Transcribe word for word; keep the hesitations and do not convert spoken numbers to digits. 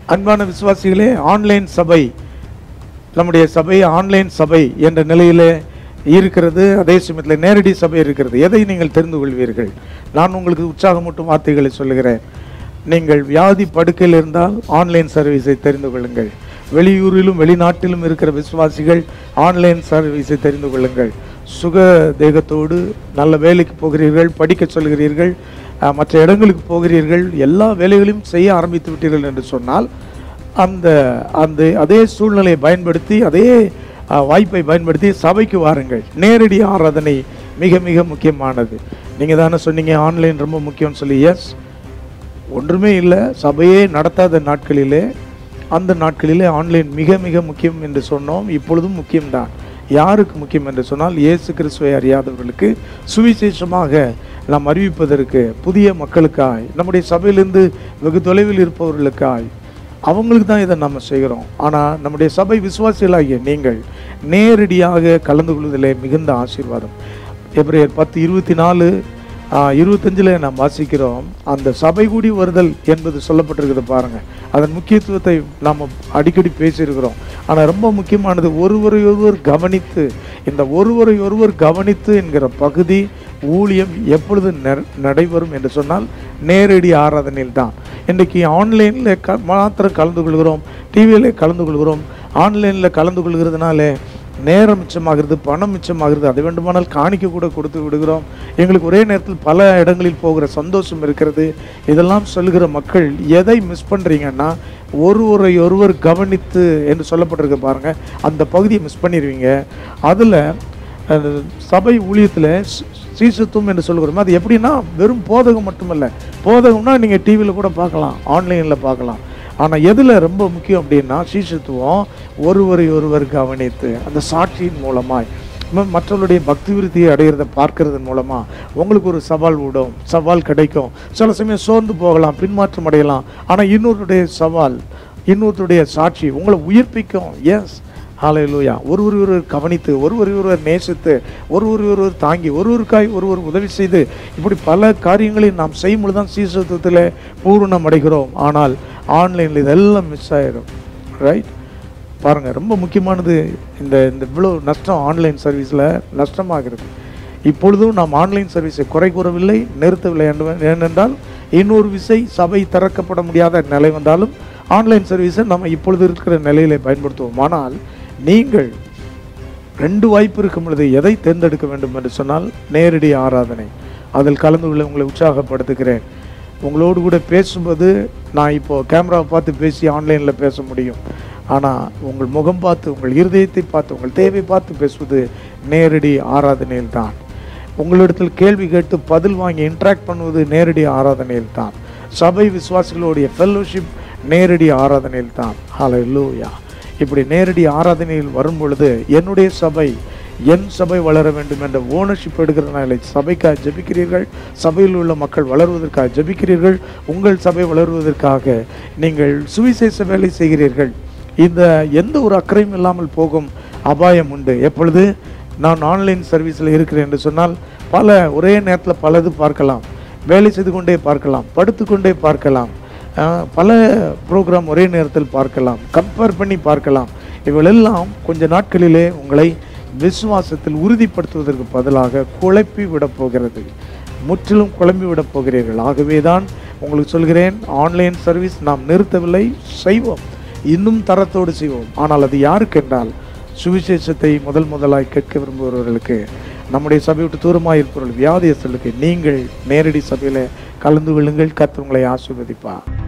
அன்பான விசுவாசிகளே, ஆன்லைன் சபை, நம்முடைய சபை ஆன்லைன் சபை என்ற நிலையிலே இருக்கிறது. அதே சமயத்தில் நேரடி சபை இருக்கிறது. எதை நீங்கள் தெரிந்து கொள்வீர்கள்? நான் உங்களுக்கு உற்சாகமூட்டும் வார்த்தைகளை சொல்லுகிறேன். நீங்கள் வியாதி படுக்கையில் இருந்தால் ஆன்லைன் சர்வீஸை தெரிந்து கொள்ளுங்கள். வெளியூரிலும் வெளிநாட்டிலும் இருக்கிற விசுவாசிகள் ஆன்லைன் சர்வீஸை தெரிந்து கொள்ளுங்கள். சுக தேகத்தோடு நல்ல வேலைக்கு போகிறீர்கள், படிக்க சொல்கிறீர்கள், மற்ற இடங்களுக்கு போகிறீர்கள், எல்லா வேலைகளையும் செய்ய ஆரம்பித்து விட்டீர்கள் என்று சொன்னால் அந்த அந்த அதே சூழ்நிலையை பயன்படுத்தி, அதே வாய்ப்பை பயன்படுத்தி சபைக்கு வாருங்கள். நேரடி ஆராதனை மிக மிக முக்கியமானது. நீங்கள் தானே சொன்னீங்க ஆன்லைன் ரொம்ப முக்கியம்னு சொல்லி. எஸ், ஒன்றுமே இல்லை, சபையே நடத்தாத நாட்களிலே அந்த நாட்களிலே ஆன்லைன் மிக மிக முக்கியம் என்று சொன்னோம். இப்பொழுதும் முக்கியம்தான். யாருக்கு முக்கியம் என்று சொன்னால், இயேசு கிறிஸ்துவை அறியாதவர்களுக்கு சுவிசேஷமாக நாம் அறிவிப்பதற்கு, புதிய மக்களுக்காய், நம்முடைய சபையிலிருந்து வெகு தொலைவில் இருப்பவர்களுக்காய், அவங்களுக்கு தான் இதை நம்ம செய்கிறோம். ஆனால் நம்முடைய சபை விசுவாசிகளாகிய நீங்கள் நேரடியாக கலந்து கொள்வதிலே மிகுந்த ஆசீர்வாதம். எபிரேயர் பத்து இருபத்தி நாலு இருபத்தஞ்சில் நாம் வாசிக்கிறோம். அந்த சபை கூடி வருதல் என்பது சொல்லப்பட்டிருக்குது பாருங்கள். அதன் முக்கியத்துவத்தை நாம் அடிக்கடி பேசியிருக்கிறோம். ஆனால் ரொம்ப முக்கியமானது ஒருவரை ஒருவர் கவனித்து, இந்த ஒருவரை ஒருவர் கவனித்து என்கிற பகுதி ஊழியம் எப்பொழுது நடைபெறும் என்று சொன்னால் நேரடி ஆராதனையில் தான். இன்றைக்கி ஆன்லைனில் க மாத்திரம் கலந்து கொள்கிறோம், டிவியில் கலந்து கொள்கிறோம். ஆன்லைனில் கலந்து கொள்கிறதுனால நேரம் மிச்சமாகிறது, பணம் மிச்சமாகிறது. அதை வேண்டுமானால் காணிக்க கூட கொடுத்து விடுகிறோம். எங்களுக்கு ஒரே நேரத்தில் பல இடங்களில் போகிற சந்தோஷம் இருக்கிறது. இதெல்லாம் சொல்கிற மக்கள் எதை மிஸ் பண்ணுறீங்கன்னா, ஒருவரை ஒருவர் கவனித்து என்று சொல்லப்பட்டிருக்க பாருங்கள், அந்த பகுதியை மிஸ் பண்ணிடுவீங்க. அதில் சபை ஊழியத்தில் சீசத்துவம் என்று சொல்கிறோம். அது எப்படின்னா வெறும் போதகம் மட்டுமல்ல. போதகம்னா நீங்கள் டிவியில் கூட பார்க்கலாம், ஆன்லைனில் பார்க்கலாம். ஆனால் எதில் ரொம்ப முக்கியம் அப்படின்னா சீசத்துவம் ஒருவரை ஒருவர் கவனித்து அந்த சாட்சியின் மூலமாய் மற்றவருடைய பக்தி விருத்தியை அடைகிறத பார்க்கறதன் மூலமாக உங்களுக்கு ஒரு சவால் விடும், சவால் கிடைக்கும். சில சமயம் சோர்ந்து போகலாம், பின்மாற்றம் அடையலாம். ஆனால் இன்னொருடைய சவால், இன்னொருடைய சாட்சி உங்களை உயிர்ப்பிக்கும். Yes, hallelujah. ஒருவர் ஒருவர் கவனித்து, ஒருவர் ஒருவர் நேசித்து, ஒருவர் ஒருவர் தாங்கி, ஒருவருக்காய் ஒருவர் உதவி செய்து, இப்படி பல காரியங்களை நாம் செய்யும் பொழுது தான் சீசத்துவத்தில் பூரணம் அடைகிறோம். ஆனால் ஆன்லைனில் இதெல்லாம் மிஸ் ஆகிடும். ரைட், பாருங்கள், ரொம்ப முக்கியமானது இந்த இந்த இவ்வளோ நஷ்டம் ஆன்லைன் சர்வீஸில் நஷ்டமாகிறது. இப்பொழுதும் நாம் ஆன்லைன் சர்வீஸை குறை கூறவில்லை, நிறுத்தவில்லை. ஏனென்றால் இன்னொரு விசை சபை திறக்கப்பட முடியாத நிலை வந்தாலும் ஆன்லைன் சர்வீஸை நம்ம இப்பொழுது இருக்கிற நிலையில் பயன்படுத்துவோம். ஆனால் நீங்கள் ரெண்டு வாய்ப்பு இருக்கும் பொழுது எதை தேர்ந்தெடுக்க வேண்டும் என்று சொன்னால் நேரடி ஆராதனை. அதில் கலந்து கொள்ள உங்களை உற்சாகப்படுத்துகிறேன். உங்களோடு கூட பேசும்போது நான் இப்போது கேமராவை பார்த்து பேசி ஆன்லைனில் பேச முடியும். ஆனால் உங்கள் முகம் பார்த்து, உங்கள் இருதயத்தை பார்த்து, உங்கள் தேவை பார்த்து பேசுவது நேரடி ஆராதனையில் தான். உங்களிடத்தில் கேள்வி கேட்டு பதில் வாங்கி இன்ட்ராக்ட் பண்ணுவது நேரடி ஆராதனையில் தான். சபை விசுவாசிகளுடைய ஃபெல்லோஷிப் நேரடி ஆராதனையில் தான். ஹல்லேலூயா. இப்படி நேரடி ஆராதனையில் வரும் பொழுது என்னுடைய சபை, என் சபை வளர வேண்டும் என்ற ஓனர்ஷிப் எடுக்கிறதுனால சபைக்காக ஜெபிக்கிறீர்கள், சபையில் உள்ள மக்கள் வளருவதற்காக ஜெபிக்கிறீர்கள், உங்கள் சபை வளருவதற்காக நீங்கள் சுவிசேஷ வேலை செய்கிறீர்கள். இந்த எந்த ஒரு அக்கறையும் இல்லாமல் போகும் அபாயம் உண்டு. எப்பொழுது நான் ஆன்லைன் சர்வீஸில் இருக்கிறேன் என்று சொன்னால் பல ஒரே நேரத்தில் பலது பார்க்கலாம், வேலை செய்து கொண்டே பார்க்கலாம், படுத்து கொண்டே பார்க்கலாம், பல ப்ரோக்ராம் ஒரே நேரத்தில் பார்க்கலாம், கம்பேர் பண்ணி பார்க்கலாம். இவளெல்லாம் கொஞ்ச நாட்களிலே உங்களை விசுவாசத்தில் உறுதிப்படுத்துவதற்கு பதிலாக குழப்பி விடப் போகிறது. முற்றிலும் குழம்பி விடப் போகிறீர்கள். ஆகவே தான் உங்களுக்கு சொல்கிறேன், ஆன்லைன் சர்வீஸ் நாம் நிறுத்தவில்லை, செய்வோம், இன்னும் தரத்தோடு செய்வோம். ஆனால் அது யாருக்கு என்றால் சுவிசேஷத்தை முதல் முதலாய் கேட்க விரும்புகிறவர்களுக்கு, நம்முடைய சபை விட்டு தூரமாக இருப்பவர்கள், வியாதியஸ்தர்களுக்கு. நீங்கள் நேரடி சபையில் கலந்து கொள்ளுங்கள். கர்த்தர் உங்களை ஆசீர்வதிப்பார்.